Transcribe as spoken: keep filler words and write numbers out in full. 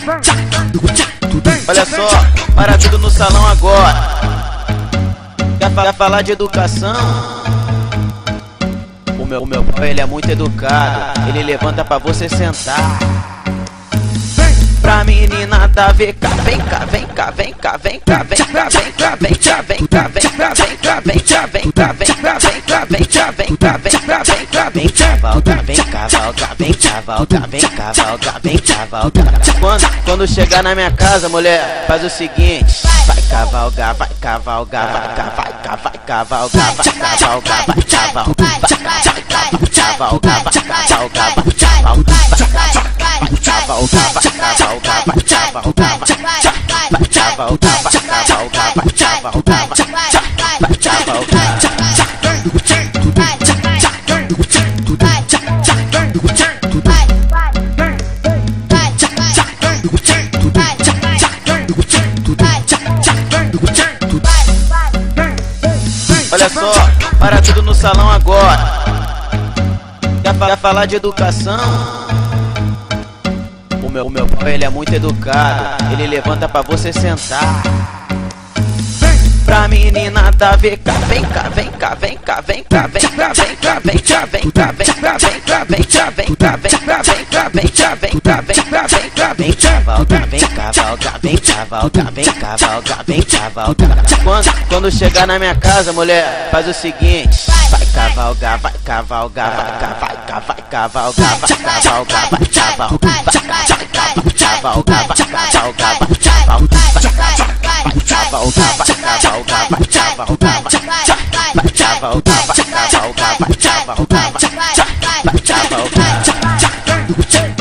Olha só, para tudo no salão agora. Quer, fa quer falar de educação? O meu, o meu pai, ele é muito educado. Ele levanta pra você sentar. Pra menina da V K, vem cá, vem cá, vem cá, vem cá, vem cá, vem cá, vem cá, vem cá, vem cá, vem cá, vem cá, vem cá, vem cá, vem cá, vem cá, vem cá, vem cá, vem cá, vem cavalga, vem cavalga, vem cavalga, vem cavalga, vem cavalga. Quando, quando chegar na minha casa, mulher, faz o seguinte: vai cavalgar, vai cavalgar, vai cavalgar, vai cavalgar, vai cavalgar, vai cavalgar, vai cavalgar, vai cavalgar, vai cavalgar, vai cavalgar. Olha só, para tudo no salão agora. Quer, fa quer falar de educação? O meu, o meu pai, ele é muito educado. Ele levanta pra você sentar. Pra menina da V K, vem cá, vem cá, vem cá, vem cá, vem cá, vem cá, vem cá, vem cá, vem cá, vem cá, vem cá, vem cá, vem cá, vem cá, vem cá, vem cá, vem cá, vem cá, vem cavalga, vem cavalga, vem cavalga, vem cavalga, vem cavalga. Quando, quando chegar na minha casa, mulher, faz o seguinte: vai cavalgar, vai cavalgar, vai cavalgar, vai cavalgar, vai cavalgar, vai cavalgar, vai cavalgar, vai cavalgar, vai cavalgar, vai cavalgar, vai cavalgar, vai cavalgar, vai cavalgar, vai cavalgar, vai cavalgar, vai cavalgar, vai cavalgar.